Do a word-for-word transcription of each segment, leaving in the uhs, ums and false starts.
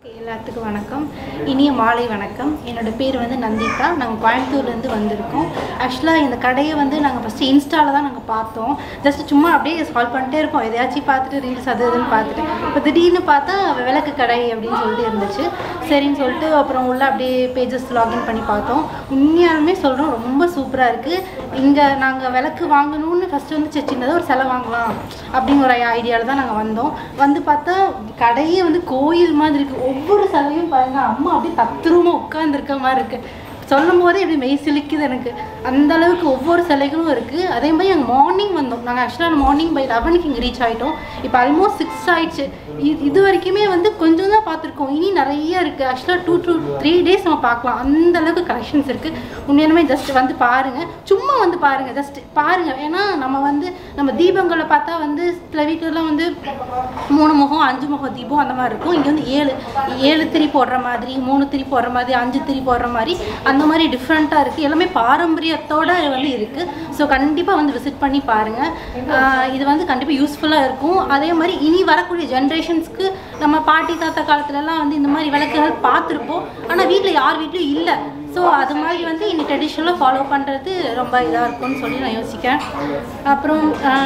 எல்லாத்துக்கும் வணக்கம். இனிய மாலை வணக்கம். என்னோட பேர் வந்து நந்திதா. நாங்கள் கோயம்புத்தூர்லேருந்து வந்திருக்கோம். ஆக்சுவலாக இந்த கடையை வந்து நாங்கள் ஃபஸ்ட்டு இன்ஸ்டாவில் தான் நாங்கள் பார்த்தோம். ஜஸ்ட் சும்மா அப்படியே ஸ்கால் பண்ணிட்டே இருப்போம், எதையாச்சும் பார்த்துட்டு ரீல்ஸ் அது இதுன்னு பார்த்துட்டு. இப்போ திடீர்னு பார்த்தா விளக்கு கடை அப்படின்னு சொல்லிட்டு இருந்துச்சு. சரின்னு சொல்லிட்டு அப்புறம் உள்ள அப்படியே பேஜஸ் லாகின் பண்ணி பார்த்தோம். உண்மையாலுமே சொல்கிறோம், ரொம்ப சூப்பராக இருக்குது. இங்கே நாங்கள் விளக்கு வாங்கணும்னு ஃபஸ்ட்டு வந்து சின்னதாக ஒரு சிலை வாங்கலாம் அப்படிங்கிற ஒரு ஐடியாவில் தான் நாங்கள் வந்தோம். வந்து பார்த்தா கடையே வந்து கோயில் மாதிரி இருக்குது. ஒவ்வொரு சிலையும் பாருங்க, அம்மா அப்படியே தத்ரூபமா உட்கார்ந்துருக்க மாதிரி இருக்கு. சொல்லும் போதே எப்படி மெய் சிலிக்குது எனக்கு. அந்த அளவுக்கு ஒவ்வொரு சிலைகளும் இருக்குது. அதே மாதிரி நாங்கள் மார்னிங் வந்தோம். நாங்கள் ஆக்சுவலாக மார்னிங் பை லெவனுக்கு இங்கே ரீச் ஆகிட்டோம். இப்போ ஆல்மோஸ்ட் சிக்ஸ் ஆயிடுச்சு. இது இது வரைக்குமே வந்து கொஞ்சம் தான் பார்த்துருக்கோம். இனி நிறைய இருக்குது. ஆக்சுவலாக டூ டூ த்ரீ டேஸ் நம்ம பார்க்கலாம். அந்த அளவுக்கு கலெக்ஷன்ஸ் இருக்குது. உண்மையாலுமே ஜஸ்ட் வந்து பாருங்கள், சும்மா வந்து பாருங்கள், ஜஸ்ட் பாருங்கள். ஏன்னா நம்ம வந்து நம்ம தீபங்களை பார்த்தா வந்து சில வீட்டிலலாம் வந்து மூணு முகம் அஞ்சு முகம் தீபம் அந்த மாதிரி இருக்கும். இங்கே வந்து ஏழு ஏழு திரி போடுற மாதிரி, மூணு திரி போடுற மாதிரி, அஞ்சு திரி போடுற மாதிரி அந்த மாதிரி டிஃப்ரெண்ட்டாக இருக்குது. எல்லாமே பாரம்பரியத்தோடு வந்து இருக்குது. ஸோ கண்டிப்பாக வந்து விசிட் பண்ணி பாருங்கள். இது வந்து கண்டிப்பாக யூஸ்ஃபுல்லாக இருக்கும். அதே மாதிரி இனி வரக்கூடிய ஜென்ரேஷன்ஸ்க்கு நம்ம பாட்டி தாத்தா காலத்துலலாம் வந்து இந்த மாதிரி விளக்குகள் பார்த்துருப்போம். ஆனால் வீட்டில் யார் வீட்லையும் இல்லை. ஸோ அது மாதிரி வந்து இனி ட்ரெடிஷ்னலாக ஃபாலோ பண்ணுறது ரொம்ப இதாக இருக்கும்னு சொல்லி நான் யோசிக்கிறேன். அப்புறம்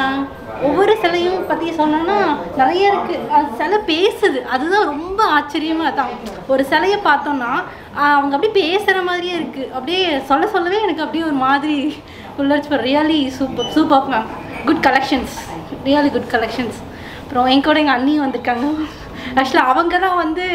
ஒவ்வொரு சிலையும் பற்றி சொன்னோன்னா நிறைய இருக்குது. அது சிலை பேசுது, அதுதான் ரொம்ப ஆச்சரியமாக தான். ஒரு சிலையை பார்த்தோன்னா அவங்க அப்படியே பேசுகிற மாதிரியே இருக்குது. அப்படியே சொல்ல சொல்லவே எனக்கு அப்படியே ஒரு மாதிரி உள்ளர்ச்சி. Really super super ma'am. Good collections, really good collections. அப்புறம் என் கூட எங்கள் அண்ணியும் வந்திருக்காங்க. ஆக்சுவலாக அவங்க தான் வந்து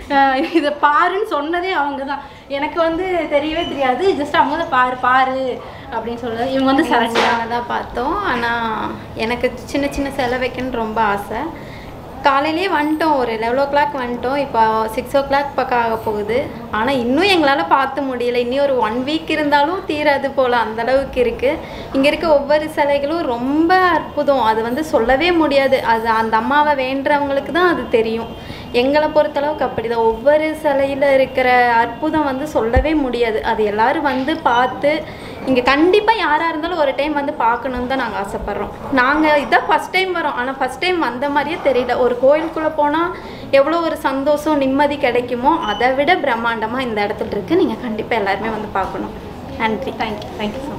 இதை பாருன்னு சொன்னதே அவங்க தான். எனக்கு வந்து தெரியவே தெரியாது. ஜஸ்ட் அவங்க தான் பாரு பாரு அப்படின்னு சொல்லுறது. இவங்க வந்து சரண்யாவை தான் பார்த்தோம். ஆனால் எனக்கு சின்ன சின்ன சிலை வைக்கணும்னு ரொம்ப ஆசை. காலையிலே வந்துட்டோம், ஒரு லெவல் ஓ கிளாக் வந்துட்டோம். இப்போ சிக்ஸ் ஓ கிளாக் பக்கம் ஆக போகுது. ஆனால் இன்னும் எங்களால் பார்த்து முடியலை. இன்னும் ஒரு ஒன் வீக் இருந்தாலும் தீராது போல் அந்தளவுக்கு இருக்குது. இங்கே இருக்க ஒவ்வொரு சிலைகளும் ரொம்ப அற்புதம். அது வந்து சொல்லவே முடியாது. அது அந்த அம்மாவை வேண்டுறவங்களுக்கு தான் அது தெரியும். எங்களை பொறுத்தளவுக்கு அப்படி தான். ஒவ்வொரு சிலையில் இருக்கிற அற்புதம் வந்து சொல்லவே முடியாது. அது எல்லோரும் வந்து பார்த்து இங்கே கண்டிப்பாக யாராக இருந்தாலும் ஒரு டைம் வந்து பார்க்கணுன்னு தான் நாங்கள் ஆசைப்பட்றோம். நாங்கள் இதான் ஃபஸ்ட் டைம் வரோம். ஆனால் ஃபஸ்ட் டைம் வந்த மாதிரியே தெரியல. ஒரு கோயிலுக்குள்ளே போனால் எவ்வளோ ஒரு சந்தோஷம் நிம்மதி கிடைக்குமோ அதை விட பிரம்மாண்டமாக இந்த இடத்துல இருக்குது. நீங்கள் கண்டிப்பாக எல்லாருமே வந்து பார்க்கணும். நன்றி. Thank you thank you so much.